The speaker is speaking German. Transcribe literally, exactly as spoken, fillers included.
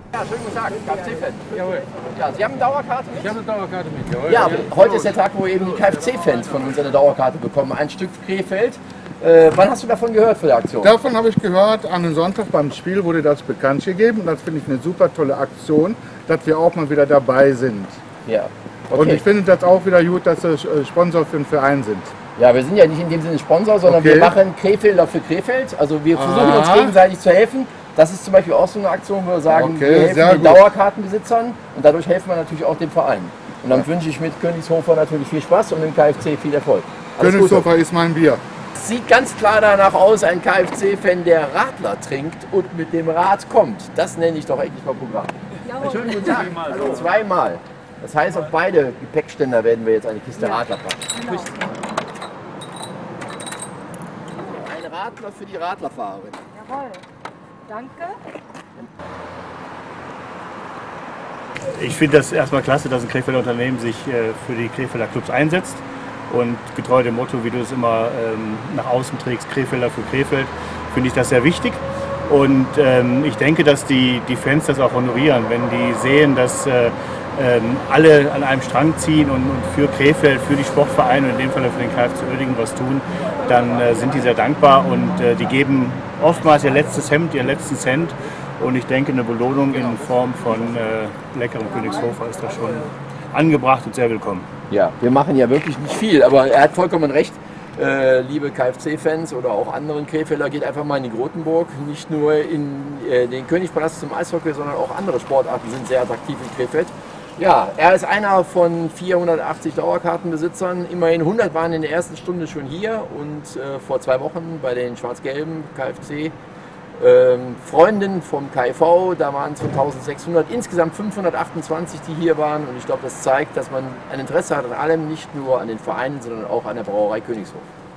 Ja, schönen guten Tag, K F C-Fan. Jawohl. Ja, Sie haben eine Dauerkarte mit? Ich habe eine Dauerkarte mit, jawohl. Ja, heute ist der Tag, wo eben die K F C-Fans von uns eine Dauerkarte bekommen. Ein Stück Krefeld. Äh, wann hast du davon gehört, von der Aktion? Davon habe ich gehört, an einem Sonntag beim Spiel wurde das bekannt gegeben. Und das finde ich eine super tolle Aktion, dass wir auch mal wieder dabei sind. Ja. Okay. Und ich finde das auch wieder gut, dass sie Sponsor für den Verein sind. Ja, wir sind ja nicht in dem Sinne Sponsor, sondern Okay. wir machen Krefelder für Krefeld. Also wir versuchen Ah. uns gegenseitig zu helfen. Das ist zum Beispiel auch so eine Aktion, wo wir sagen, Okay, wir helfen sehr den gut. Dauerkartenbesitzern und dadurch helfen wir natürlich auch dem Verein. Und dann wünsche ich mit Königshofer natürlich viel Spaß und dem K F C viel Erfolg. Alles Gute. Königshofer ist mein Bier. Sieht ganz klar danach aus, ein K F C-Fan, der Radler trinkt und mit dem Rad kommt. Das nenne ich doch eigentlich mal Programm. Einen schönen guten Tag. Also zweimal. Das heißt, auf beide Gepäckständer werden wir jetzt eine Kiste Ja. Radler packen. Genau. Ein Radler für die Radlerfahrerin. Jawohl. Danke. Ich finde das erstmal klasse, dass ein Krefelder Unternehmen sich äh, für die Krefelder Clubs einsetzt und getreu dem Motto, wie du es immer ähm, nach außen trägst, Krefelder für Krefeld, finde ich das sehr wichtig. Und ähm, ich denke, dass die, die Fans das auch honorieren, wenn die sehen, dass äh, ähm, alle an einem Strang ziehen und, und für Krefeld, für die Sportvereine und in dem Fall für den K F C Uerdingen was tun, dann äh, sind die sehr dankbar und äh, die geben oftmals ihr letztes Hemd, ihren letzten Cent. Und ich denke, eine Belohnung in Form von äh, leckerem Königshofer ist da schon angebracht und sehr willkommen. Ja, wir machen ja wirklich nicht viel, aber er hat vollkommen recht. Äh, liebe K F C-Fans oder auch anderen Krefelder, geht einfach mal in die Grotenburg. Nicht nur in äh, den Königspalast zum Eishockey, sondern auch andere Sportarten sind sehr attraktiv in Krefeld. Ja, er ist einer von vierhundertachtzig Dauerkartenbesitzern. Immerhin hundert waren in der ersten Stunde schon hier und äh, vor zwei Wochen bei den Schwarz-Gelben K F C. Ähm, Freundinnen vom K V, da waren es eintausendsechshundert, insgesamt fünfhundertachtundzwanzig, die hier waren. Und ich glaube, das zeigt, dass man ein Interesse hat an allem, nicht nur an den Vereinen, sondern auch an der Brauerei Königshof.